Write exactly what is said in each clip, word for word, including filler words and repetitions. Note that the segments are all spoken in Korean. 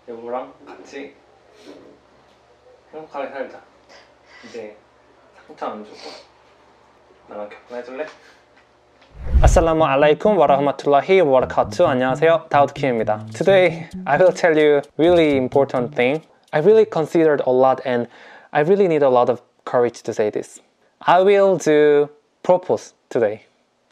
여보랑 같이 행복하게 살자. 이제 상처 안 주고 나랑 결혼해줄래? Assalamu alaikum wa rahmatullahi wa barakatuh. 안녕하세요, 다우드킴입니다. Today I will tell you really important thing. I really considered a lot and I really need a lot of courage to say this. I will do propose today.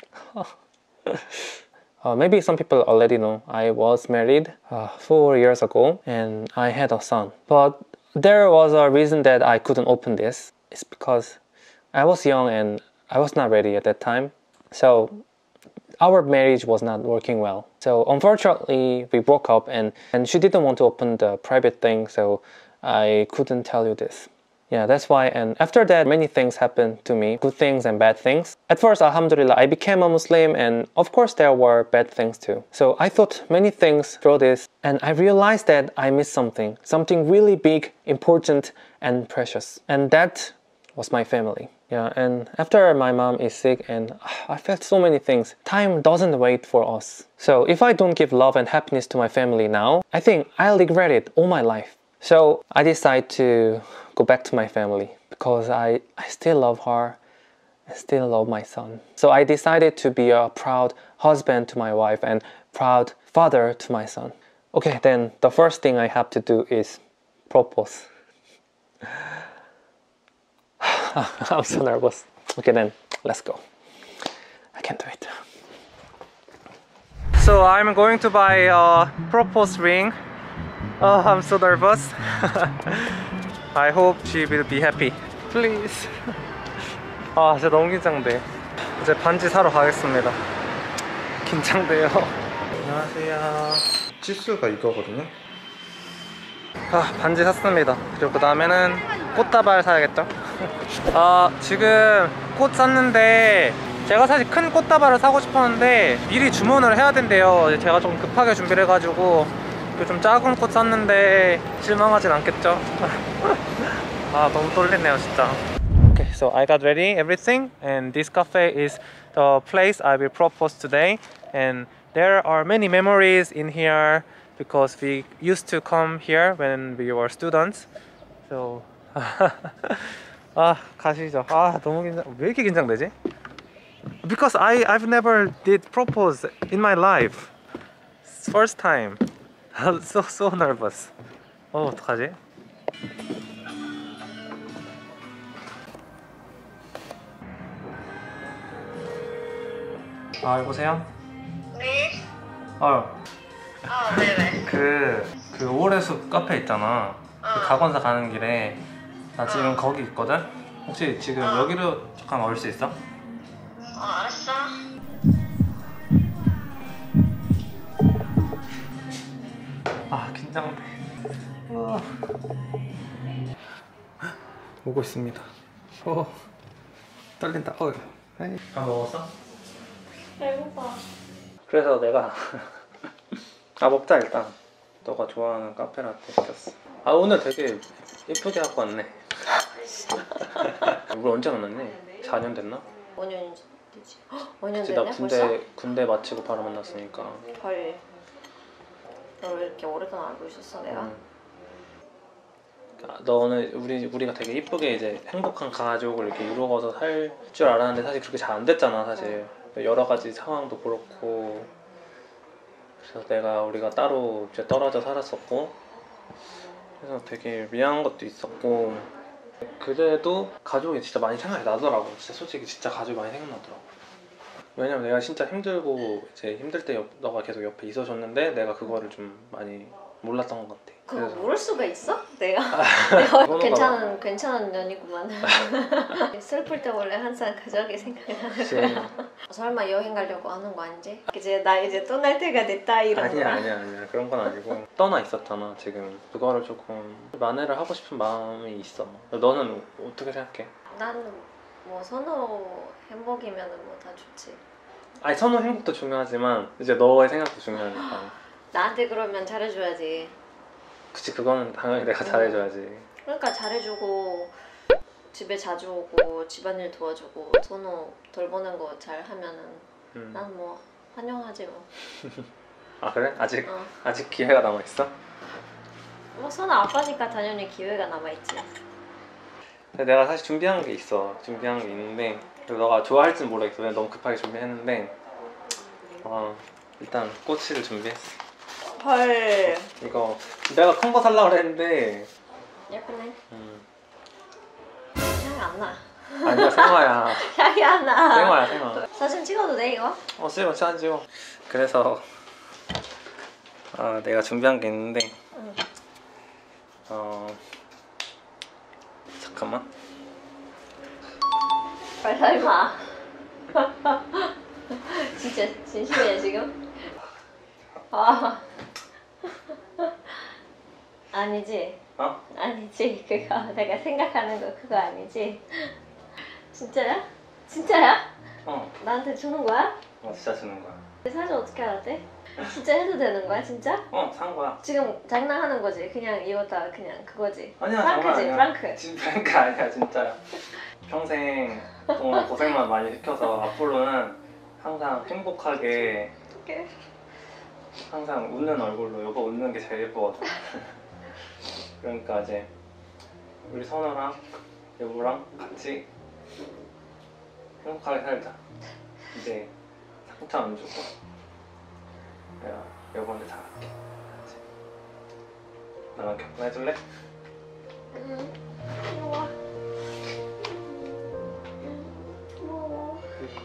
Uh, maybe some people already know I was married uh, four years ago and I had a son. But there was a reason that I couldn't open this. It's because I was young and I was not ready at that time. So our marriage was not working well. So unfortunately we broke up and, and she didn't want to open the private thing, so I couldn't tell you this. Yeah, that's why. And after that, many things happened to me, good things and bad things. At first, alhamdulillah, I became a Muslim, and of course there were bad things too. So I thought many things through this, and I realized that I missed something, something really big, important, and precious. And that was my family. Yeah, and after my mom is sick, and I felt so many things. Time doesn't wait for us. So if I don't give love and happiness to my family now, I think I'll regret it all my life. So I decided to go back to my family because I, I still love her. I still love my son. So I decided to be a proud husband to my wife and proud father to my son. Okay, then the first thing I have to do is propose. I'm so nervous. Okay, then let's go. I can't wait. So I'm going to buy a propose ring. Oh, I'm so nervous. I hope she will be happy. Please. 아, 진짜 너무 긴장돼. 이제 반지 사러 가겠습니다. 긴장돼요. 안녕하세요. 치수가 이거거든요. 아, 반지 샀습니다. 그리고 그 다음에는 꽃다발 사야겠죠? 아, 지금 꽃 샀는데 제가 사실 큰 꽃다발을 사고 싶었는데 미리 주문을 해야 된대요. 제가 좀 급하게 준비를 해가지고 좀 작은 꽃 샀는데 실망하진 않겠죠? 아, 너무 떨리네요 진짜. Okay, so I got ready everything, and this cafe is the place I will propose today. And there are many memories in here because we used to come here when we were students. So 아, 가시죠. 아, 너무 긴장. 왜 이렇게 긴장되지? Because I I've never did propose in my life. It's first time. so so nervous. 어, 어떡하지? 아, 여보세요? 네? 어, 아, 네네. 그, 그 오래숲 카페 있잖아. 그 어. 가건사 가는 길에 나 지금 어. 거기 있거든? 혹시 지금 어. 여기로 잠깐 올 수 있어? 어, 알았어. 아, 긴장돼. 어. 오고 있습니다. 어, 떨린다. 어. 다 먹었어? 배고파. 그래서 내가 아, 먹자 일단. 너가 좋아하는 카페라떼 시켰어. 아, 오늘 되게 예쁘게 갖고 왔네. 우리 언제 만났니? 사 년 됐나? 오 년 되지. 오 년 그치, 됐네 나 군대, 벌써? 군대 마치고 바로 만났으니까. 헐. 너 왜 이렇게 오래동안 알고 있었어 내가? 음. 아, 너는 우리, 우리가 되게 이쁘게 이제 행복한 가족을 이렇게 이루어서 살 줄 알았는데 사실 그렇게 잘 안 됐잖아 사실. 여러 가지 상황도 그렇고. 그래서 내가 우리가 따로 이제 떨어져 살았었고, 그래서 되게 미안한 것도 있었고, 그래도 가족이 진짜 많이 생각이 나더라고. 진짜 솔직히 진짜 가족이 많이 생각나더라고. 왜냐면 내가 진짜 힘들고 이제 힘들 때 옆, 너가 계속 옆에 있어줬는데 내가 그거를 좀 많이 몰랐던 것 같아. 그거 그래서 모를 수가 있어? 내가? 그거는 괜찮은 괜찮은 년이구만. 슬플 때 원래 항상 가족이 생각나는 거야. 설마 여행 가려고 하는 거 아니지? 이제 나 이제 떠날 때가 됐다 이런 거. 아니야 아니야 아니야 그런 건 아니고 떠나 있었잖아 지금. 그거를 조금 만회를 하고 싶은 마음이 있어. 너는 어떻게 생각해? 나는 뭐 선호 행복이면은 뭐 다 좋지. 아니, 선호 행복도 중요하지만 이제 너의 생각도 중요하니까. 나한테 그러면 잘해줘야지. 그치, 그거는 당연히 내가 잘해줘야지. 그러니까 잘해주고 집에 자주 오고 집안일 도와주고 선호 돌보는 거 잘 하면은 음. 난 뭐 환영하지 뭐. 아, 그래? 아직 어. 아직 기회가 남아 있어? 뭐 선아 아빠니까 당연히 기회가 남아있지. 근데 내가 사실 준비한 게 있어. 준비한 게 있는데 너가 좋아할지는 모르겠어. 왜 너무 급하게 준비했는데 어, 일단 꼬치를 준비했어. 헐. 이거 내가 큰 거 살려고 그랬는데 예쁘네. 음. 향이 안 나. 아니야 생화야. 향이 안 나. 생화야 생화. 사진 찍어도 돼 이거? 어 찍어 사진 찍어. 그래서 어, 내가 준비한 게 있는데 응. 어 잠깐만. 빨리 설마. 진짜 진심이야 지금? 아 아니지? 어? 아니지 그거 내가 생각하는 거 그거 아니지? 진짜야? 진짜야? 어. 나한테 주는 거야? 어 진짜 주는 거야. 사진 어떻게 알았대? 진짜 해도 되는 거야 진짜? 어 산 거야. 지금 장난하는 거지? 그냥 이거 다 그냥 그거지? 아니야 프랑크지? 장난 아니야. 프랑크. 진짜 프랑크 아니야 진짜야. 평생 동안 고생만 많이 시켜서 앞으로는 항상 행복하게 어떡해. 항상 웃는 얼굴로 여보 웃는 게 제일 예쁘거든. 그러니까 이제 우리 선우랑 여보랑 같이 행복하게 살자. 이제 상처 안 주고 내가 여보한테 잘할게. 알았지? 나랑 결혼해줄래? 응. 이리 와. 고마워.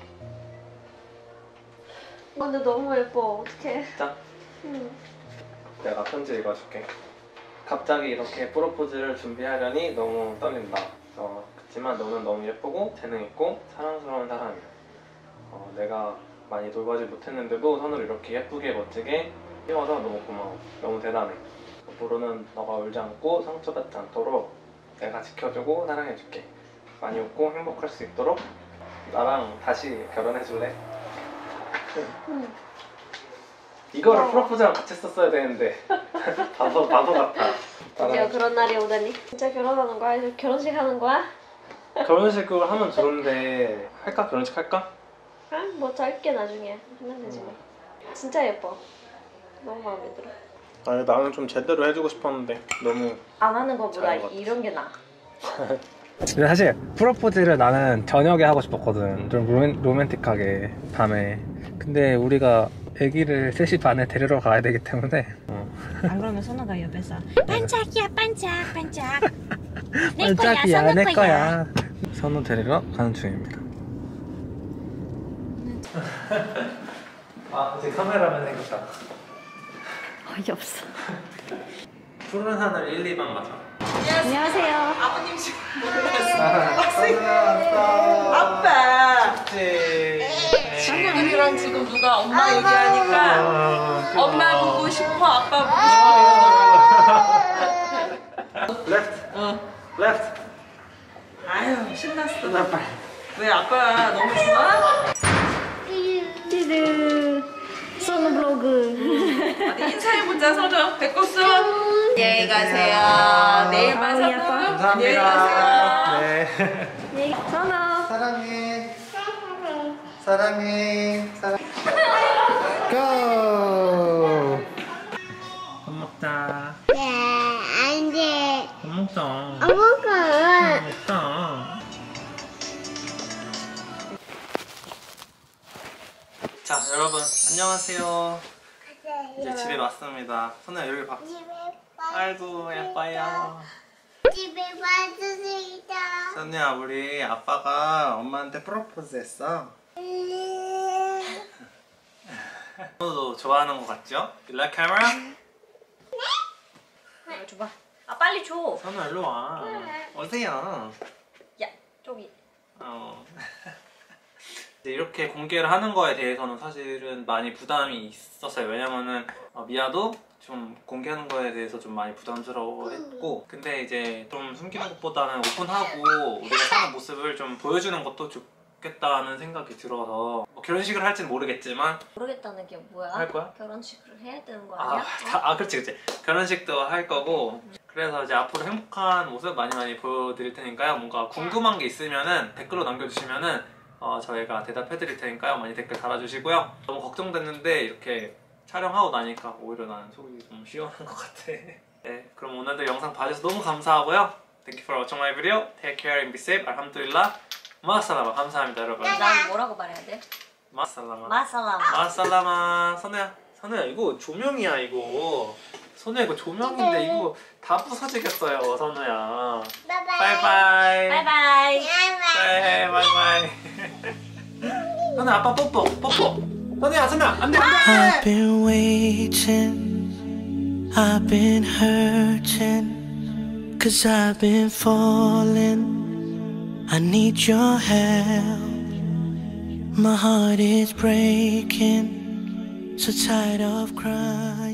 아, 근데 너무 예뻐. 어떡해. 진짜? 응. 내가 편지 읽어줄게. 갑자기 이렇게 프로포즈를 준비하려니 너무 떨린다. 어, 그렇지만 너는 너무 예쁘고 재능있고 사랑스러운 사람이야. 어, 내가 많이 돌보지 못했는데도 선우를 이렇게 예쁘게 멋지게 키워서 너무 고마워. 너무 대단해. 앞으로는 너가 울지 않고 상처받지 않도록 내가 지켜주고 사랑해줄게. 많이 웃고 행복할 수 있도록 나랑 다시 결혼해줄래? 응. 이거를 어. 프로포즈랑 같이 썼어야 되는데 바보, 바보 같아. 드디어 그런 날이 오다니. 진짜 결혼하는 거야? 이제 결혼식 하는 거야? 결혼식을 하면 좋은데 할까? 결혼식 할까? 아, 뭐 짧게 나중에 하면 되지 뭐. 진짜 예뻐. 너무 마음에 들어. 아니 나는 좀 제대로 해주고 싶었는데 너무 안 하는 거보다 잘한 것 같아. 이런 게 나아. 근데 사실 프로포즈를 나는 저녁에 하고 싶었거든. 좀 로맨, 로맨틱하게 밤에. 근데 우리가 아기를 세 시 반에 데리러 가야 되기 때문에 어. 안 그러면 선우가 옆에서 반짝이야 반짝 반짝 내 거야 반짝이야 선우 내 거야. 거야. 선우 데리러 가는 중입니다. 아 이제 카메라맨 생겼다. 어이없어. 푸른 하늘 일, 이만 맞아. 안녕하세요. 아버님 지금 아빠 춥지. 친구들이랑 지금 누가 엄마 얘기하니까 엄마 보고 싶어 아빠 보고 싶어 이러더라고. Left. 어. Left. 아유 신났어. 나 빨리. 왜 아빠 너무 좋아? 찌르. 선우 블로그. 어디 인사해보자 선우. 백국수. 안녕히 가세요. 내일 봐 선우. 감사합니다. 안녕히 가세요. 네. 선우. 사랑해. 사랑해. 사랑. 고. 밥 먹자. 안 돼. 밥 먹자. 안 먹어. 밥 먹자. 자 여러분 안녕하세요. 이제 집에 왔습니다. 선우야 여기 봐. 집에 아이고 예뻐요. 집에 봐주세요. 선우야 우리 아빠가 엄마한테 프로포즈 했어. 선우도 좋아하는 거 같죠? You like camera? 이거 줘봐. 아 빨리 줘. 선우 일로 와. 오세요. 야 저기. 어. 이렇게 공개를 하는 거에 대해서는 사실은 많이 부담이 있었어요. 왜냐면은 어, 미아도 좀 공개하는 거에 대해서 좀 많이 부담스러워했고, 근데 이제 좀 숨기는 것보다는 오픈하고 우리가 사는 모습을 좀 보여주는 것도 좋겠다는 생각이 들어서 뭐 결혼식을 할지는 모르겠지만 모르겠다는 게 뭐야? 할 거야? 결혼식을 해야 되는 거 아, 아니야? 다, 아 그렇지 그렇지 결혼식도 할 거고, 그래서 이제 앞으로 행복한 모습 많이 많이 보여드릴 테니까요. 뭔가 궁금한 게 있으면은 댓글로 남겨주시면은 어, 저희가 대답해 드릴 테니까요. 많이 댓글 달아주시고요. 너무 걱정됐는데 이렇게 촬영하고 나니까 오히려 나는 속이 좀 시원한 것 같아. 네, 그럼 오늘도 영상 봐주셔서 너무 감사하고요. Thank you for watching my video. Take care and be safe. 알함두릴라. 마살라마. 감사합니다, 여러분. 난 뭐라고 말해야 돼? 마살라마. 마살라마. 마살라마. 선우야, 선우야 이거 조명이야 이거. 선우야 이거 조명인데 이거 다 부서지겠어요, 선우야. 바이바이. 바이바이. 네, 바이바이. 선우야 아빠 뽀뽀, 뽀뽀. 선우야, 선우야 안돼 안돼. I've been waiting, I've been hurting, cause I've been falling. I need your help. My heart is breaking, so tired of crying.